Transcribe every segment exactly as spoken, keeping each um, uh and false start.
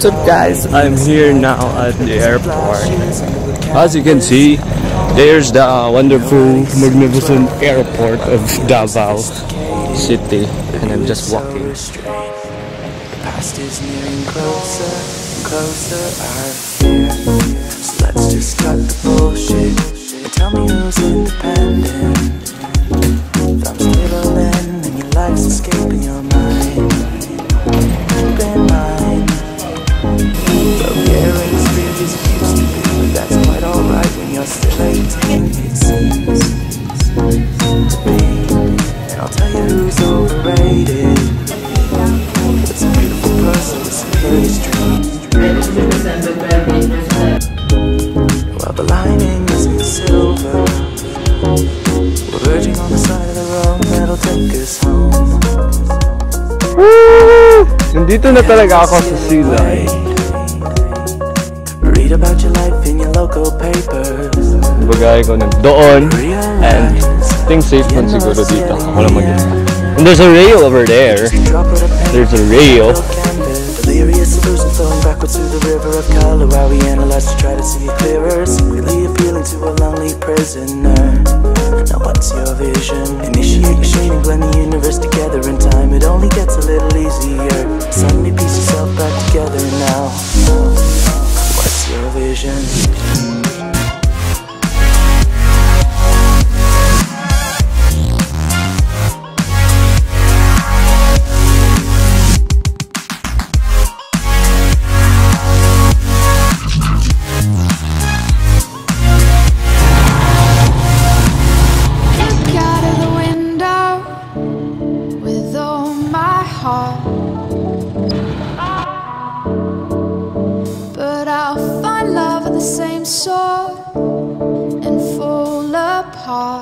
What's up guys, I'm here now at the airport. As you can see, there's the wonderful, magnificent airport of Davao City, and I'm just walking. The past is nearing closer and closer, I fear. So let's just cut the bullshit and tell me who's independent. If I'm still in and your life's escaping your mind, keep in mind, though the air ain't as clear as it used to be, but that's quite alright when you're still eighteen, it seems to be. And I'll tell you who's overrated. It's a beautiful person with some curious dreams. Well, the lining isn't silver. We're verging on the side of the road that'll take us home. Woo! Nandito na talaga ako sa Silay. Read about your life in your local papers. Bagay ko na doon, and think safe man siguro dito. Wala mag-isa. And there's a rail over there. There's a rail. Delirious illusion flowing backwards through the river of color while we analyze to try to see it clearer. Secretly appealing to a lonely prisoner. Now what's your vision? Initiate your shading, blend the universe together in time. It only gets a little easier. Suddenly piece yourself back together now. What's your vision? But I'll find love at the same sort and fall apart.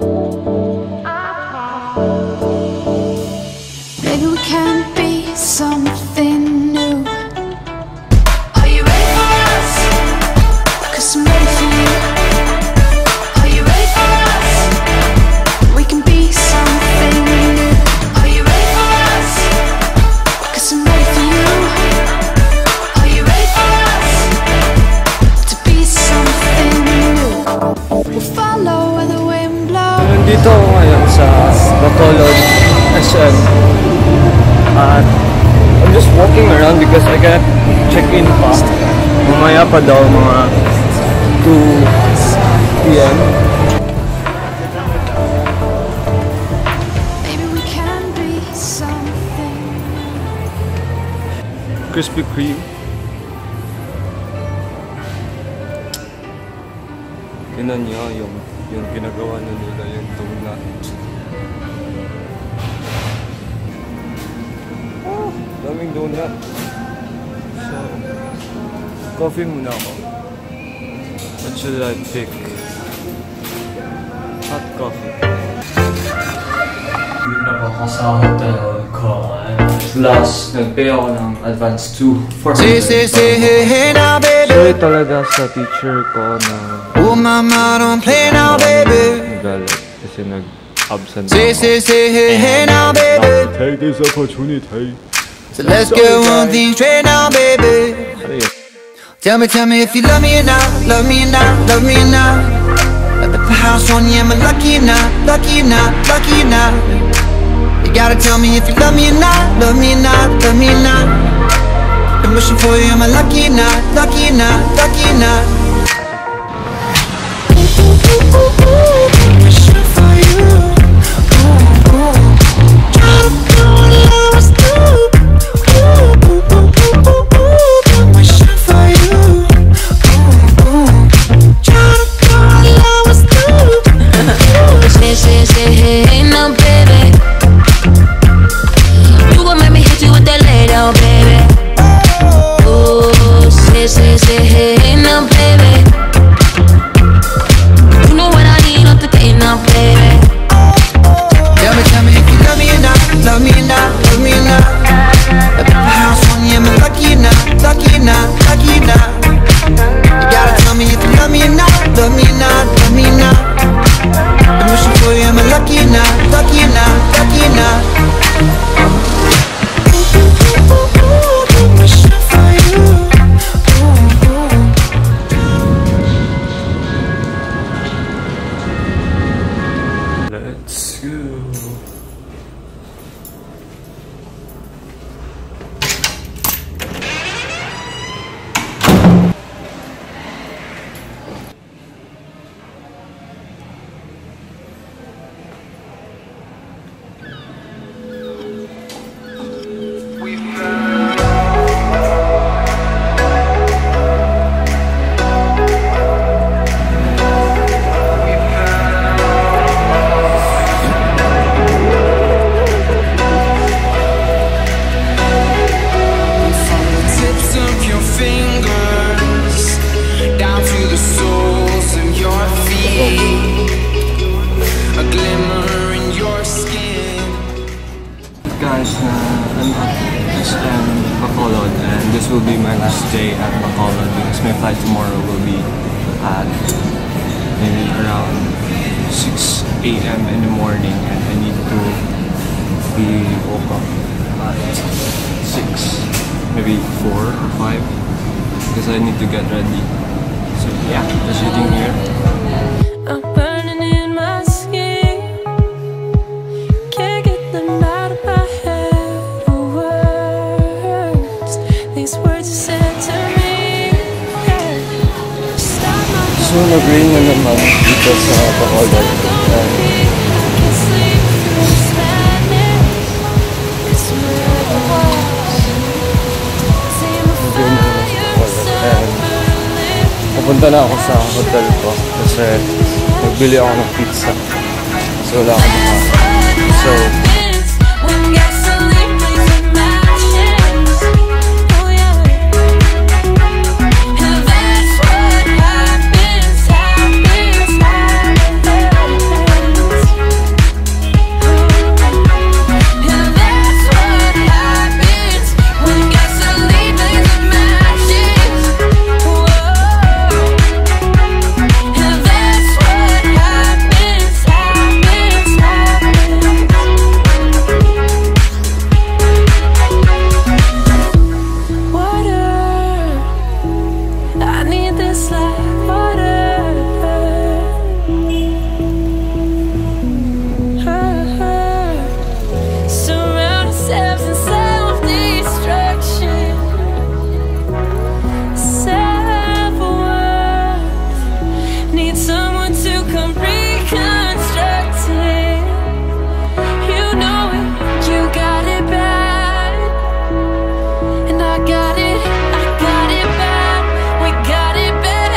Maybe we can be something new. Are you ready for us? 'Cause I'm ready for you. Are you ready for us? We can be something new. Are you ready for us? 'Cause I'm ready for you. Are you ready for us to be something new? We'll follow where the wind blows. Nandito ako ngayon sa Bacolod S M. At I'm just walking around because I got check-in pa. Mamaya pa daw mga two P M Maybe we can be something. Krispy Kreme. Tingnan niyo yung yung ginagawa na nila yung donut. Oh, daming donut. So, coffee muna ako. What should I pick? Hot coffee. Yun na ako sa hotel ko. Plus, nag-pay ako ng advance two for Say, say, say, hey, hey now, baby. Sorry talaga sa teacher ko na Oh, mama, don't play now, baby. nagalit kasi nag-absent Say, ako. say, say, hey, hey now, baby. Take this opportunity. So let's get one thing straight now, baby. Ano yun? Tell me, tell me if you love me or not, love me or not, love me or not. At the house on you, am I lucky or not, lucky or not, lucky or not? You gotta tell me if you love me or not, love me or not, love me or not. I'm wishing for you, am I lucky or not, lucky or not, lucky or not? Wishing for you, ooh, ooh. Try to do what I was doing. Ooh, ooh, ooh, ooh, ooh, ooh. I'm wishing for you, ooh, ooh. Try to do what I was doing. Say, say, say, hey, hey, no, baby. You gon' make me hit you with that lay down, baby. Ooh, say, say, say, hey, hey, no, baby. last day at Bacolod because my flight tomorrow will be at maybe around six A M in the morning, and I need to be woke up at six, maybe four or five, because I need to get ready. So yeah, just sitting here. I'm burning in my skin, can't get them out of my head. Words, these words you said to me, yeah. Stop my So nag-rain na naman dito sa Bacolod. And can't sleep through this madness. It's where the walls seem to nag-rain na naman sa Bacolod. And pupunta na ako sa hotel ko kasi nagbili ako ng pizza. So wala akong makain. So when gasoline plays with matches. Oh yeah. And that's what happens, happens, happens. And that's what happens when gasoline plays with matches. Whoa. And that's what happens, happens, happens. Water, I need this like water. Surround ourselves in self-destruction. Self-worth, need someone to come reconstruct it. You know it, you got it bad, and I got it, I got it bad. We got it bad.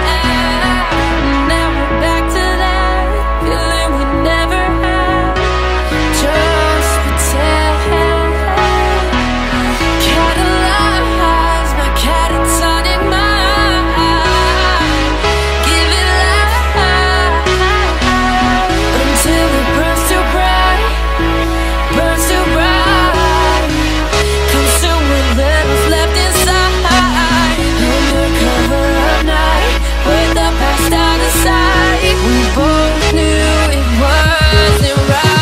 Now we're back to that feeling we never had. Just pretend. Catalyze my catatonic mind. Give it life until it burns too bright, burns too bright. Consume whatever's left inside. Under cover of night, with the past out of sight. We both knew it wasn't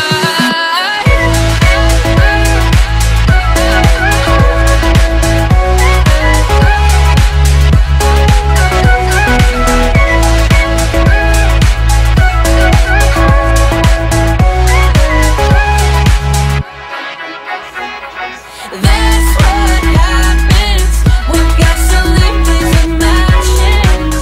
That's what happens when gasoline plays with matches.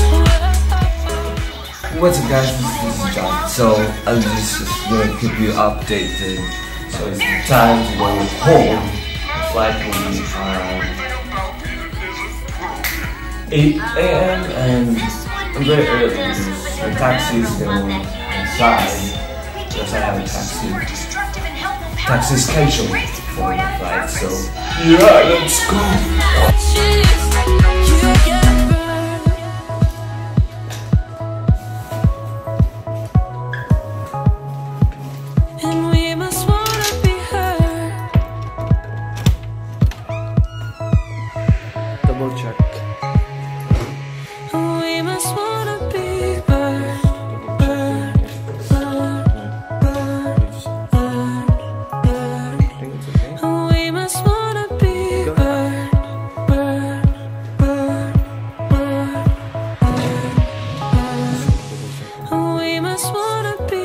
What's up guys, this is John. So I'm just gonna keep you updated. So it's time to go home. The flight will be around eight A M and I'm very early because the taxi is going inside because I have a taxi taxi schedule for the flight. So yeah, let's go. You get burned. And we must wanna be heard. double check. We must wanna be burned, burned, burned, burned, burned, burned. I think it's okay. We must wanna be burned, burned, burned, burned, burned. We must wanna be.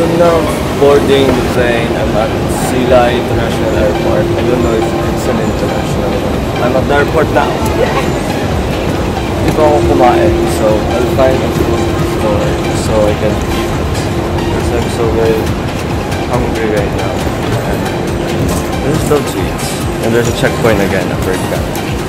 So now, boarding the plane. I'm at Sila International Airport. I don't know if it's an international one. I'm at the airport now. Hindi pa ako kumain, so I'll find a food store so I can eat. Because I'm so very hungry right now. And there's no sweets. And there's a checkpoint again at Birdcamp.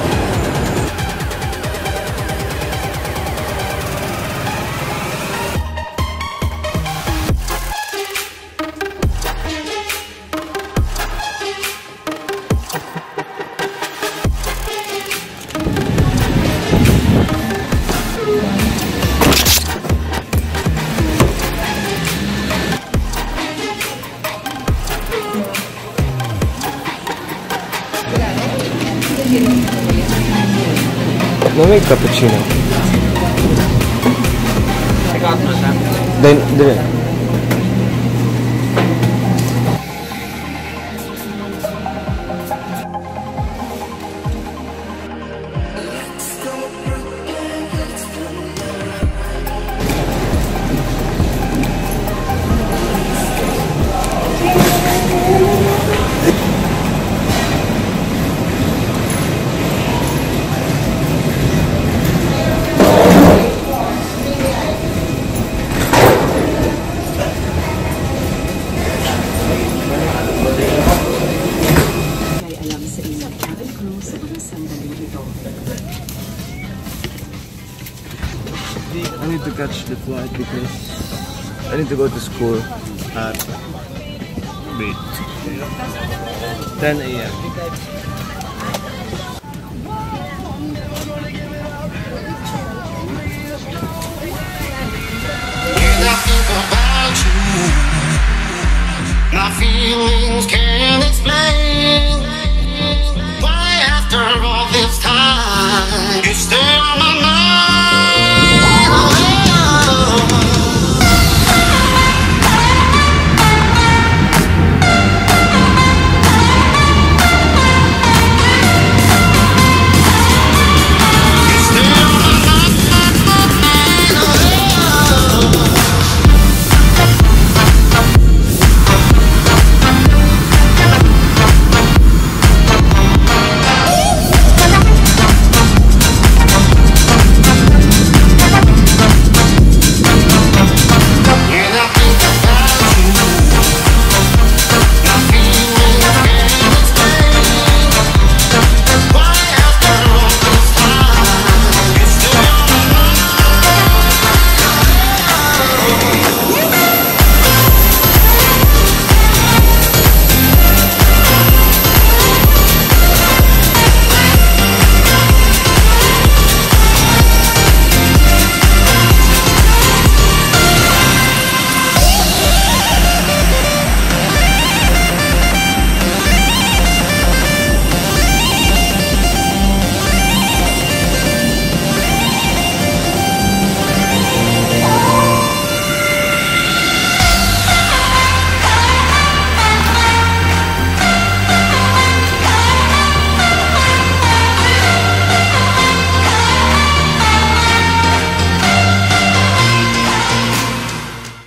No, make cappuccino. Then, then. I need to catch the flight because I need to go to school at wait ten A M When I think about you, I feel